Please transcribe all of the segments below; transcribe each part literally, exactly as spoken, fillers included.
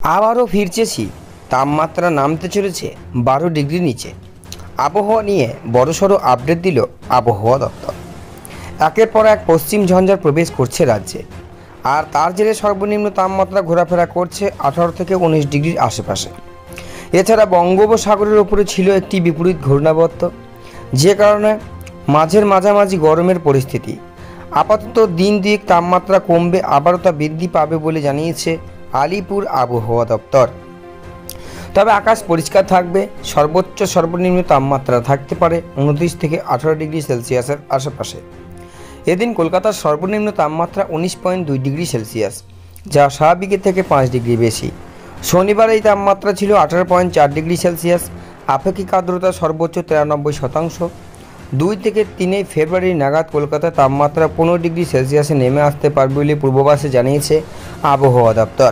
আবারও ফিরছে শীত, তাপমাত্রা নামতে চলেছে বারো ডিগ্রি নিচে। আবহাওয়া নিয়ে বড়সড় আপডেট দিল আবহাওয়া দপ্তর। একের পর এক পশ্চিম ঝঞ্ঝার প্রবেশ করছে রাজ্যে, আর তার জেরে সর্বনিম্ন তাপমাত্রা ঘোরাফেরা করছে আঠারো থেকে উনিশ ডিগ্রির আশেপাশে। এছাড়া বঙ্গোপসাগরের ওপরে ছিল একটি বিপরীত ঘূর্ণাবর্ত, যে কারণে মাঝের মাঝামাঝি গরমের পরিস্থিতি। আপাতত দিন দুয়েক তাপমাত্রা কমবে, আবারও তা বৃদ্ধি পাবে বলে জানিয়েছে আলিপুর আবহাওয়া দপ্তর। তবে আকাশ পরিষ্কার থাকবে, সর্বোচ্চ সর্বনিম্ন তাপমাত্রা থাকতে পারে উনত্রিশ থেকে আঠারো ডিগ্রি সেলসিয়াসের আশেপাশে। এদিন কলকাতার সর্বনিম্ন তাপমাত্রা উনিশ পয়েন্ট দুই ডিগ্রি সেলসিয়াস, যা স্বাভাবিকের থেকে পাঁচ ডিগ্রি বেশি। শনিবার এই তাপমাত্রা ছিল আঠারো পয়েন্ট চার ডিগ্রি সেলসিয়াস। আপেক্ষিক আর্দ্রতা সর্বোচ্চ তিরানব্বই শতাংশ। দুই থেকে তিনই ফেব্রুয়ারি নাগাদ কলকাতার তাপমাত্রা পনেরো ডিগ্রি সেলসিয়াসে নেমে আসতে পারবে বলে পূর্বাভাসে জানিয়েছে আবহাওয়া দপ্তর।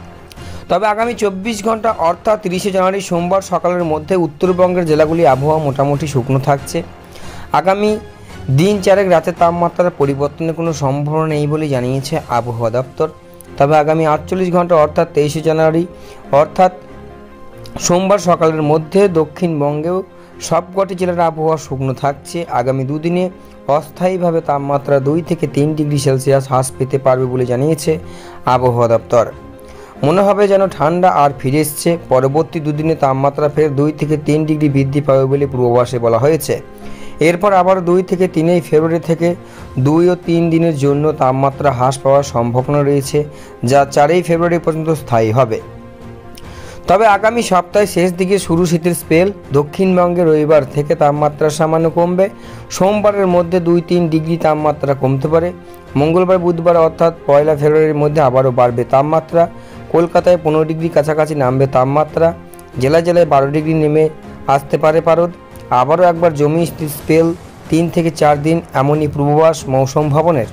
তবে আগামী চব্বিশ ঘন্টা অর্থাৎ তিরিশে জানুয়ারি সোমবার সকালের মধ্যে উত্তরবঙ্গের জেলাগুলি আবহাওয়া মোটামুটি শুকনো থাকছে। আগামী দিন চারেক রাতের তাপমাত্রার পরিবর্তনের কোনো সম্ভাবনা নেই বলে জানিয়েছে আবহাওয়া দপ্তর। তবে আগামী আটচল্লিশ ঘন্টা অর্থাৎ তেইশে জানুয়ারি অর্থাৎ সোমবার সকালের মধ্যে দক্ষিণবঙ্গেও সবকটি জেলার আবহাওয়া শুকনো থাকছে। আগামী দুদিনে অস্থায়ীভাবে তাপমাত্রা দুই থেকে তিন ডিগ্রি সেলসিয়াস হ্রাস পেতে পারবে বলে জানিয়েছে আবহাওয়া দপ্তর। মনে হবে যেন ঠান্ডা আর ফিরে এসছে। পরবর্তী দুদিনে তাপমাত্রা ফের দুই থেকে তিন ডিগ্রি বৃদ্ধি পাবে বলে পূর্বাভাসে বলা হয়েছে। এরপর আবার দুই থেকে তিনই ফেব্রুয়ারি থেকে দুই ও তিন দিনের জন্য তাপমাত্রা হ্রাস পাওয়ার সম্ভাবনা রয়েছে, যা চারই ফেব্রুয়ারি পর্যন্ত স্থায়ী হবে। তবে আগামী সপ্তাহের শেষ দিকে শুরু শীতের স্পেল। দক্ষিণবঙ্গে রবিবার থেকে তাপমাত্রা সামান্য কমবে। সোমবারের মধ্যে দুই তিন ডিগ্রি তাপমাত্রা কমতে পারে। মঙ্গলবার বুধবার অর্থাৎ পয়লা ফেব্রুয়ারির মধ্যে আবারও বাড়বে তাপমাত্রা। কলকাতায় পনেরো ডিগ্রি কাছাকাছি নামবে তাপমাত্রা। জেলায় জেলায় বারো ডিগ্রি নেমে আসতে পারে পারদ। আবারও একবার জমি স্পেল তিন থেকে চার দিন, এমনই পূর্বাভাস মৌসুম ভবনের।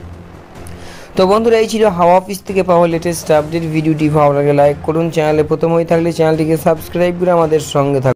তো বন্ধুরা, এই ছিল হাওয়া অফিস থেকে পাওয়া লেটেস্ট আপডেট। ভিডিওটি ভালো লাগে লাইক করুন, চ্যানেলে প্রথম হয়ে থাকলে চ্যানেলটিকে সাবস্ক্রাইব করে আমাদের সঙ্গে থাকুন।